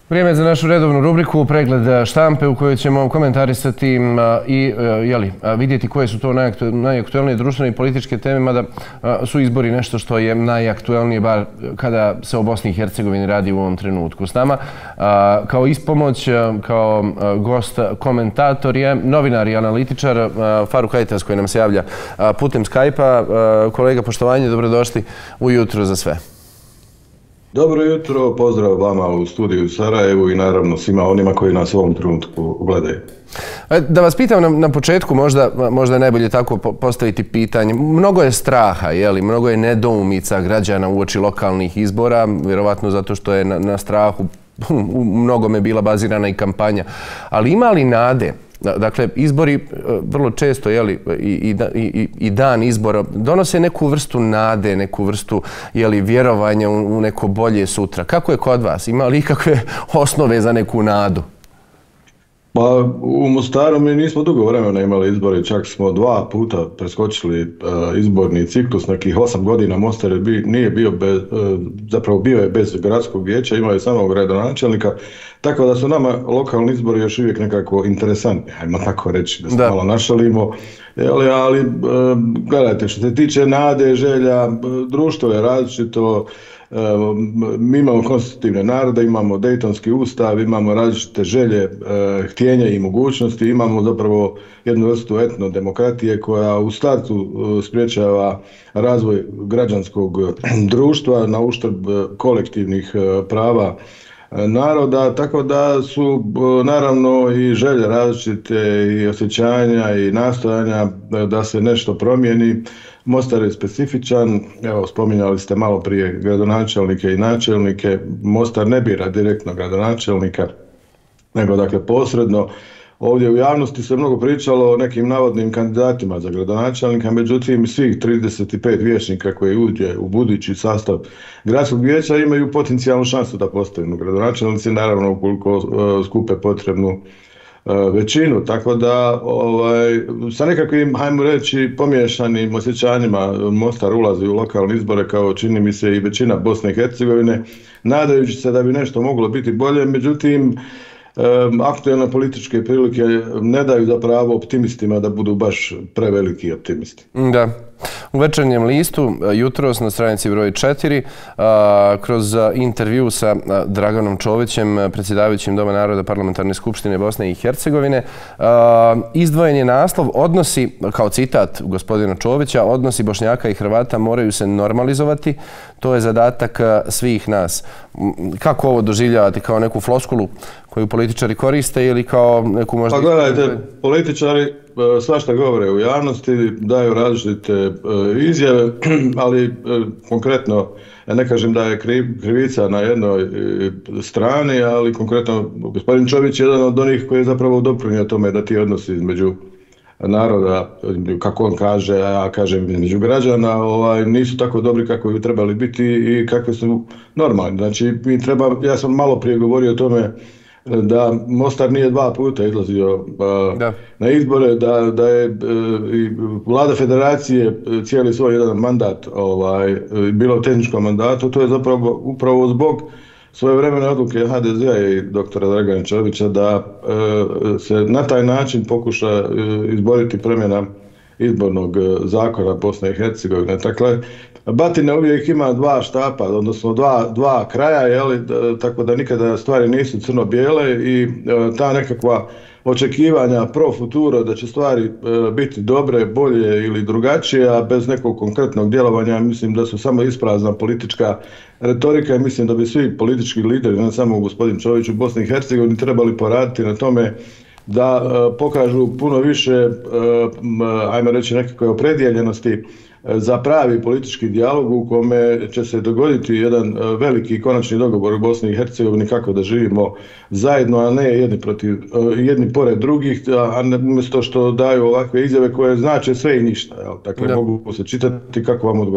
Vrijeme je za našu redovnu rubriku Pregled štampe u kojoj ćemo komentarisati i vidjeti koje su to najaktuelnije društvene i političke teme, mada su izbori nešto što je najaktuelnije, bar kada se o Bosni i Hercegovini radi u ovom trenutku. S nama kao ispomoć, kao gost, komentator je novinar i analitičar Faruk Ajtas koji nam se javlja putem Skype-a. Kolega, poštovanje, dobrodošli u Jutro za sve. Dobro jutro, pozdrav vama u studiju u Sarajevu i naravno svima onima koji nas u ovom trenutku gledaju. Da vas pitam na početku, možda je najbolje tako postaviti pitanje. Mnogo je straha, mnogo je nedoumica građana uoči lokalnih izbora, vjerovatno zato što je na strahu u mnogome bila bazirana i kampanja. Ali ima li nade? Dakle, izbori vrlo često i dan izbora donose neku vrstu nade, neku vrstu vjerovanja u neko bolje sutra. Kako je kod vas? Ima li ikakve osnove za neku nadu? Pa u Mostaru mi nismo dugo vremena imali izbore, čak smo 2 puta preskočili izborni ciklus, nekih 8 godina Mostar nije bio zapravo bio je bez gradskog vijeća, imao je samo gradonačelnika, tako da su nama lokalni izbori još uvijek nekako interesantni, ajmo tako reći, da se malo našalimo, ali gledajte, što se tiče nade, želja, društvo je različito. Mi imamo konstitutivne narode, imamo Dejtonski ustav, imamo različite želje, htjenja i mogućnosti, imamo zapravo jednu vrstu etnodemokratije koja u startu sprječava razvoj građanskog društva na uštrb kolektivnih prava naroda, tako da su naravno i želje različite i osjećanja i nastojanja da se nešto promijeni. Mostar je specifičan, evo spominjali ste malo prije gradonačelnike i načelnike. Mostar ne bira direktno gradonačelnika, nego dakle posredno. Ovdje u javnosti se mnogo pričalo o nekim navodnim kandidatima za gradonačelnika, međutim svih 35 vijećnika koji uđe u budući sastav gradskog vijeća imaju potencijalnu šansu da postanu gradonačelnici, naravno ukoliko skupe potrebnu većinu, tako da sa nekakvim, hajmo reći, pomiješanim osjećanjima Mostar ulazi u lokalne izbore kao čini mi se i većina Bosne i Hercegovine, nadajući se da bi nešto moglo biti bolje, međutim aktualne političke prilike ne daju za pravo optimistima da budu baš preveliki optimisti. Da. U Večernjem listu jutros na stranici broj 4 kroz intervju sa Draganom Čovićem, predsjedavajućim Doma naroda Parlamentarne skupštine Bosne i Hercegovine, izdvojen je naslov odnosi, kao citat gospodina Čovića, odnosi Bošnjaka i Hrvata moraju se normalizovati, to je zadatak svih nas. Kako ovo doživljavate, kao neku floskulu koju političari koriste ili kao neku možda... Pa gledajte, političari svašta govore u javnosti, daju različite izjave, ali konkretno, ne kažem da je krivica na jednoj strani, ali konkretno gospodin Čović je jedan od onih koji je zapravo doprinio tome da ti odnosi između naroda, kako on kaže, a ja kažem između građana, nisu tako dobri kako bi trebali biti i kakvi su normalni. Znači, ja sam malo prije govorio o tome da Mostar nije 2 puta izlazio na izbore, da je i vlada federacije cijeli svoj jedan mandat bilo u tehničkom mandatu, to je zapravo upravo zbog svojevremene odluke HDZ-a i doktora Dragana Čovića da se na taj način pokuša izboriti promjena izbornog zakona Bosne i Hercegovine. Dakle, batina uvijek ima 2 štapa, odnosno dva kraja, tako da nikada stvari nisu crno-bijele i ta nekakva očekivanja pro futuro da će stvari biti dobre, bolje ili drugačije, a bez nekog konkretnog djelovanja, mislim da su samo isprazna politička retorika i mislim da bi svi politički lideri, ne samo gospodin Čović u Bosni i Hercegovini, trebali poraditi na tome da pokažu puno više, ajmo reći, nekakve opredjeljenosti za pravi politički dijalog u kome će se dogoditi jedan veliki konačni dogovor u Bosni i Hercegovini kako da živimo zajedno, a ne jedni pored drugih, a umjesto što daju ovakve izjave koje znače sve i ništa. Dakle, mogu se čitati kako vam odgovara.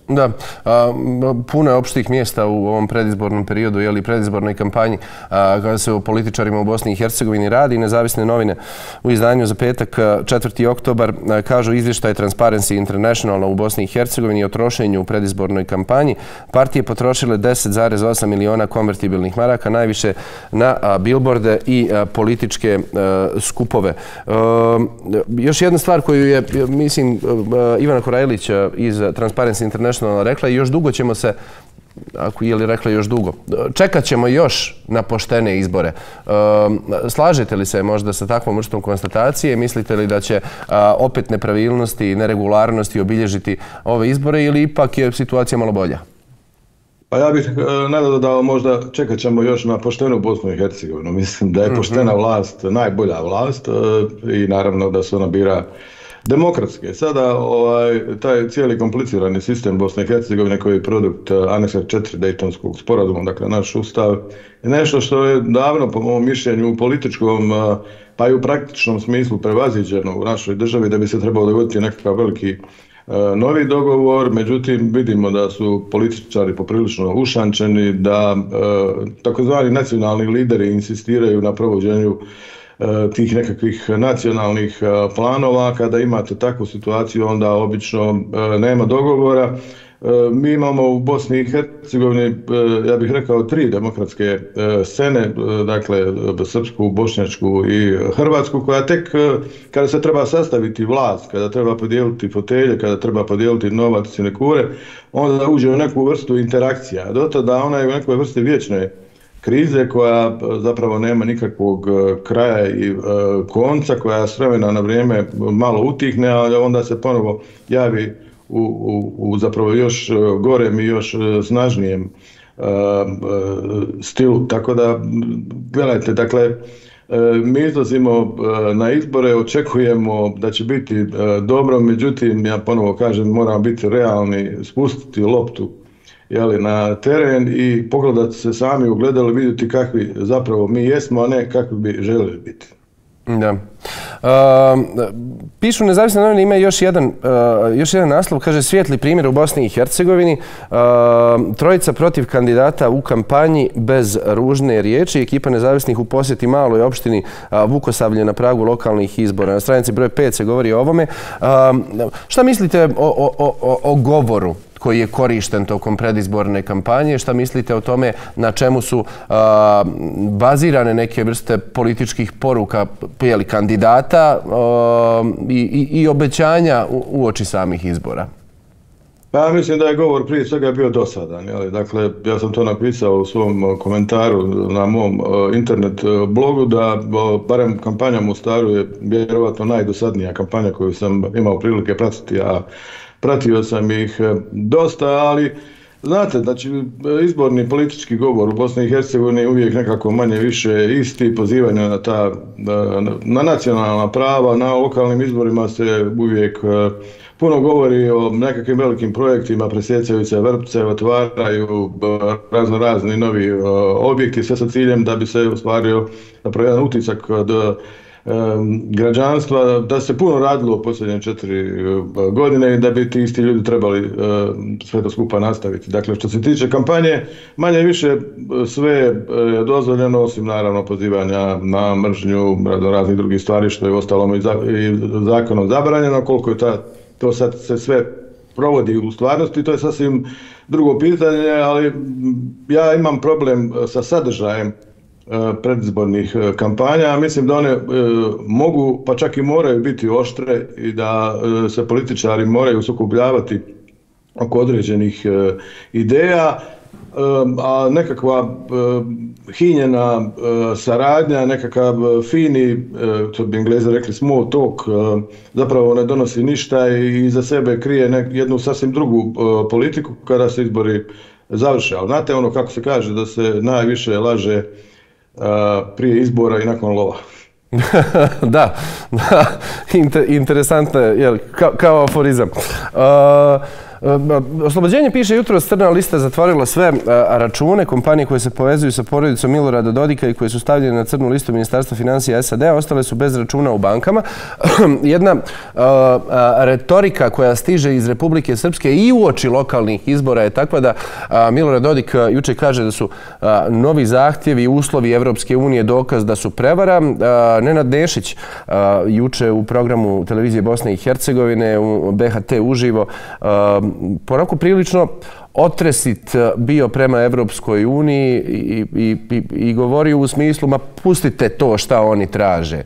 Da, puno je opštih mjesta u ovom predizbornom periodu ili predizbornoj kampanji kada se o političarima u Bosni i Hercegovini radi. Nezavisne novine u izdanju za petak 4. oktobar kažu izvještaj Transparency Internationala u Bosni i Hercegovini o trošenju u predizbornoj kampanji. Partije potrošile 10,8 miliona konvertibilnih maraka, najviše na bilborde i političke skupove. Još jedna stvar koju je, mislim, Ivana Korajlić iz Transparency International rekla i još dugo ćemo se, je li rekla još dugo, čekat ćemo još na poštene izbore. Slažete li se možda sa takvom vrstom konstatacije? Mislite li da će opet nepravilnosti i neregularnosti obilježiti ove izbore ili ipak je situacija malo bolja? Pa ja bih nadodao možda čekat ćemo još na poštenu Bosnu i Hercegovinu. Mislim da je poštena vlast najbolja vlast i naravno da se ona bira demokratske. Sada taj cijeli komplicirani sistem Bosne i Hercegovine koji je produkt aneksa 4 Dejtonskog sporazuma, dakle naš ustav, je nešto što je davno po mom mišljenju u političkom pa i u praktičnom smislu prevaziđeno u našoj državi da bi se trebalo dogoditi nekakav veliki novi dogovor. Međutim, vidimo da su političari poprilično ušančeni, da takozvani nacionalni lideri insistiraju na provođenju tih nekakvih nacionalnih planova. Kada imate takvu situaciju, onda obično nema dogovora. Mi imamo u Bosni i Hercegovini, ja bih rekao, 3 demokratske scene, dakle srpsku, bošnjačku i hrvatsku, koja tek kada se treba sastaviti vlast, kada treba podijeliti fotelje, kada treba podijeliti novac i sinekure, onda uđe u neku vrstu interakcija. Do tada ona je u nekoj vrsti vječne krize koja zapravo nema nikakvog kraja i konca, koja s vremena na vrijeme malo utihne, ali onda se ponovo javi u zapravo još gorem i još snažnijem stilu. Tako da, gledajte, dakle, mi izlazimo na izbore, očekujemo da će biti dobro, međutim, ja ponovo kažem, moramo biti realni, spustiti loptu na teren i pogledati se sami u gledalo, vidjeti kakvi zapravo mi jesmo, a ne kakvi bi željeli biti. Da. Pišu nezavisne novine, ima još jedan naslov, kaže svijetli primjer u Bosni i Hercegovini. Trojica protiv kandidata u kampanji bez ružne riječi. Ekipa nezavisnih u posjeti maloj opštini Vukosavlje na pragu lokalnih izbora. Na stranici broj 5 se govori o ovome. Šta mislite o govoru koji je korišten tokom predizborne kampanje? Šta mislite o tome na čemu su bazirane neke vrste političkih poruka kandidata i obećanja uoči samih izbora? Pa mislim da je govor prije svega bio dosadan. Dakle, ja sam to napisao u svom komentaru na mom internet blogu, da barem kampanja u Mostaru je vjerovatno najdosadnija kampanja koju sam imao prilike pratiti, a pratio sam ih dosta, ali znate, znači izborni politički govor u Bosni i Hercegovini je uvijek nekako manje više isti, pozivanje na nacionalna prava, na lokalnim izborima se uvijek puno govori o nekakvim velikim projektima, presjecaju se vrpce, otvaraju razni novi objekti, sve sa ciljem da bi se ostvario zapravo jedan utisak od građanstva, da se puno radilo u posljednje 4 godine i da bi ti isti ljudi trebali sve to skupa nastaviti. Dakle, što se tiče kampanje, manje više sve je dozvoljeno, osim naravno pozivanja na mržnju, raznih drugih stvari, što je ostalo i zakonom zabranjeno. Koliko je to sad se sve provodi u stvarnosti, to je sasvim drugo pitanje, ali ja imam problem sa sadržajem predizbornih kampanja. Mislim da one mogu, pa čak i moraju biti oštre i da se političari moraju sukobljavati oko određenih ideja, a nekakva hinjena saradnja, nekakav fini, to bi Englezi rekli small talk, zapravo ne donosi ništa i iza sebe krije jednu sasvim drugu politiku kada se izbori završe. Ali znate ono kako se kaže, da se najviše laže prije izbora i nakon lova. Da, interesantno je, kao aforizam. Oslobođenje piše jutro, crna lista zatvorila sve račune, kompanije koje se povezuju sa porodicom Milorada Dodika i koje su stavljene na crnu listu Ministarstva financija SAD-a, ostale su bez računa u bankama. Jedna retorika koja stiže iz Republike Srpske i uoči lokalnih izbora je takva da Milorad Dodik juče kaže da su novi zahtjevi i uslovi Evropske unije dokaz da su prevara. Nenad Nešić juče u programu televizije Bosne i Hercegovine u BHT uživo onako prilično otresit bio prema Evropskoj uniji i govorio u smislu ma pustite to šta oni traže.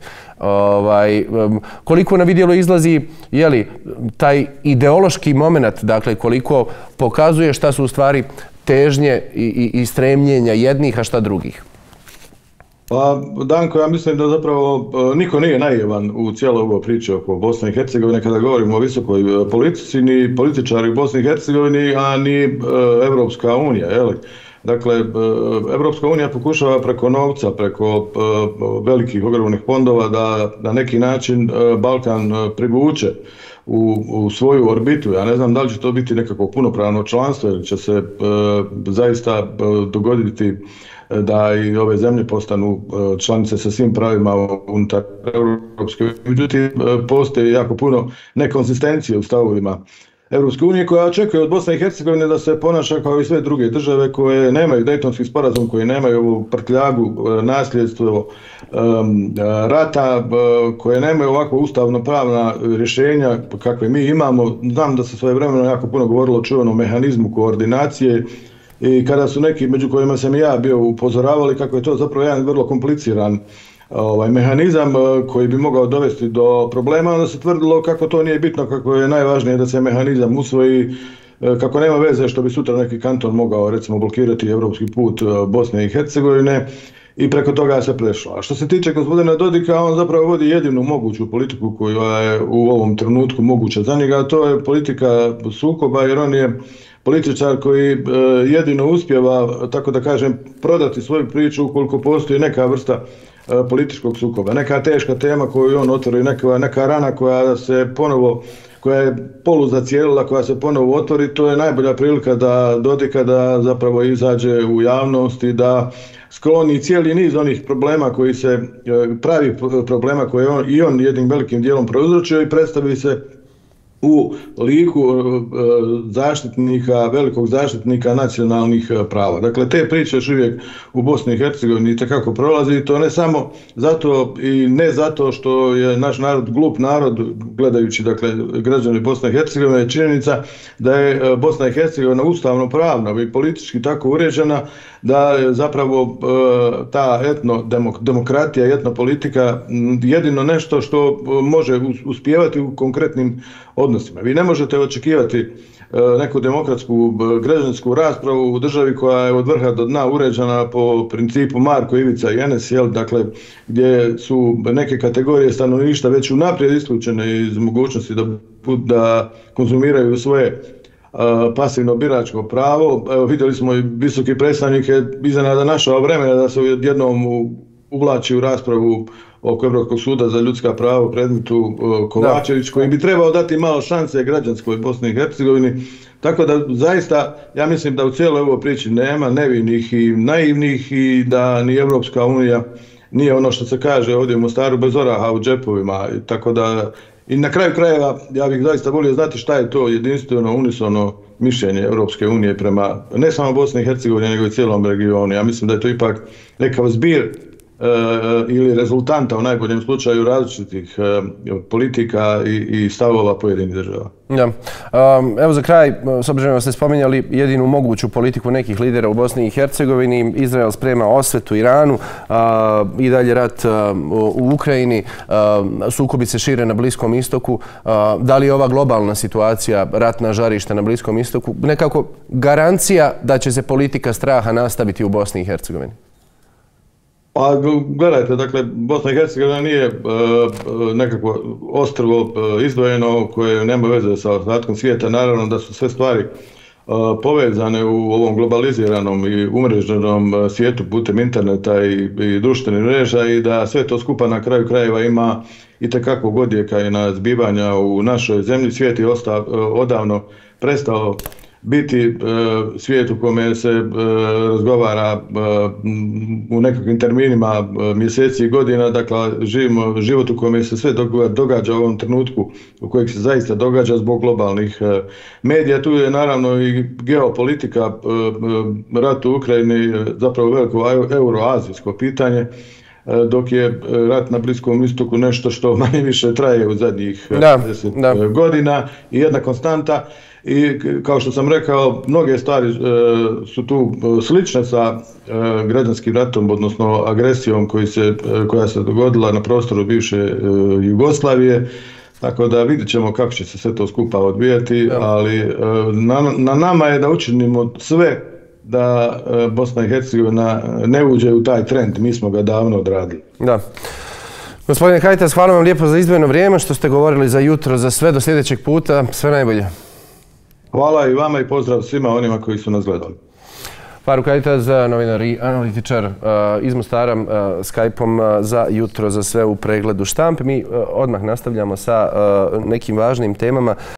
Koliko na vidjelo izlazi taj ideološki moment, dakle koliko pokazuje šta su u stvari težnje i stremljenja jednih, a šta drugih? Pa, Danko, ja mislim da zapravo niko nije naivan u cijeloj ovoj priči oko Bosne i Hercegovine kada govorimo o visokoj politici, ni političari u Bosni i Hercegovini, a ni Evropska unija. Dakle, Evropska unija pokušava preko novca, preko velikih ogromnih fondova da na neki način Balkan privuče u svoju orbitu. Ja ne znam da li će to biti nekako punopravno članstvo ili će se zaista dogoditi da i ove zemlje postanu članice sa svim pravima unutar Europske unije. Međutim, postoji jako puno nekonzistencije u stavovima Europske unije koja očekuje od Bosne i Hercegovine da se ponaša kao i sve druge države koje nemaju Dejtonski sporazum, koje nemaju ovu prtljagu, nasljedstvo rata, koje nemaju ovako ustavno-pravna rješenja kakve mi imamo. Znam da se svojevremeno jako puno govorilo o čuvenom mehanizmu koordinacije i kada su neki, među kojima sam i ja bio, upozoravali kako je to zapravo jedan vrlo kompliciran mehanizam koji bi mogao dovesti do problema, onda se tvrdilo kako to nije bitno, kako je najvažnije da se mehanizam usvoji, kako nema veze što bi sutra neki kanton mogao recimo blokirati evropski put Bosne i Hercegovine i preko toga se prešlo. A što se tiče gospodina Dodika, on zapravo vodi jedinu moguću politiku koja je u ovom trenutku moguća za njega, a to je politika sukoba, jer on je političar koji jedino uspijeva, tako da kažem, prodati svoju priču ukoliko postoji neka vrsta političkog sukoba. Neka teška tema koju on otvori, neka rana koja se ponovo, koja je poluzacijelila, koja se ponovo otvori, to je najbolja prilika da Dodika da zapravo izađe u javnost i da skloni cijeli niz onih problema koji se, pravi problema koje on jednim velikim dijelom prouzročio i predstavi se u liku zaštitnika, velikog zaštitnika nacionalnih prava. Dakle, te priče još uvijek u Bosni i Hercegovini itekako prolazi i to ne samo zato i ne zato što je naš narod glup narod, gledajući dakle građani Bosne i Hercegovine, je činjenica da je Bosna i Hercegovina ustavno pravna i politički tako uređena da je zapravo ta etnodemokratija i etnopolitika jedino nešto što može uspijevati u konkretnim odnosima. Vi ne možete očekivati neku demokratsku građansku raspravu u državi koja je od vrha do dna uređena po principu Marko, Ivica i Enes, dakle, gdje su neke kategorije stanovništva već unaprijed isključene iz mogućnosti da konzumiraju svoje pasivno biračko pravo. Evo, vidjeli smo i visoki predstavnike iznenada našao vremena da se jednom uvlači u raspravu oko Europskog suda za ljudska prava u predmetu Kovačević, koji bi trebao dati malo šanse građanskoj Bosni i Hercegovini. Tako da zaista ja mislim da u cijeloj ovoj priči nema nevinih i naivnih i da ni Evropska unija nije ono što se kaže ovdje u Mostaru bez oraha u džepovima. Tako da i na kraju krajeva ja bih zaista volio znati šta je to jedinstveno, unisono mišljenje Europske unije prema ne samo Bosni i Hercegovini nego i cijelom regionu. Ja mislim da je to ipak nekav zbir ili rezultanta u najboljem slučaju različitih politika i stavova pojedinih država. Ja. Evo za kraj, s obzirom da ste spominjali jedinu moguću politiku nekih lidera u Bosni i Hercegovini, Izrael sprema osvetu Iranu, i dalje rat u Ukrajini, sukobi se šire na Bliskom istoku. Da li je ova globalna situacija, ratna žarišta na Bliskom istoku, nekako garancija da će se politika straha nastaviti u Bosni i Hercegovini? Pa gledajte, dakle, Bosna i Hercegovina nije nekako ostrvo izdvojeno koje nema veze sa ostatkom svijeta. Naravno da su sve stvari povezane u ovom globaliziranom i umreženom svijetu putem interneta i društvenih mreža i da sve to skupa na kraju krajeva ima itekakvog odjeka i na zbivanja u našoj zemlji. Svijet je odavno prestao biti svijet u kome se razgovara u nekakvim terminima mjeseci i godina, dakle živimo život u kojem se sve događa u ovom trenutku u kojeg se zaista događa zbog globalnih medija. Tu je naravno i geopolitika, rat u Ukrajini, zapravo veliko euroazijsko pitanje, dok je rat na Bliskom istoku nešto što manje više traje u zadnjih 10 godina i jedna konstanta. I kao što sam rekao, mnoge stvari su tu slične sa građanskim ratom, odnosno agresijom koja se dogodila na prostoru bivše Jugoslavije. Tako da vidjet ćemo kako će se sve to skupa odvijati, ali na nama je da učinimo sve da Bosna i Hercegovina ne uđe u taj trend. Mi smo ga davno odradili. Da. Gospodine Kajtas, hvala vam lijepo za izdvojeno vrijeme što ste govorili za jutro, za sve. Do sljedećeg puta. Sve najbolje. Hvala i vama i pozdrav svima onima koji su nas gledali. Faruk Kajtas, novinar i analitičar iz Mostara, Skype-om za jutro za sve u pregledu štampe. Mi odmah nastavljamo sa nekim važnim temama.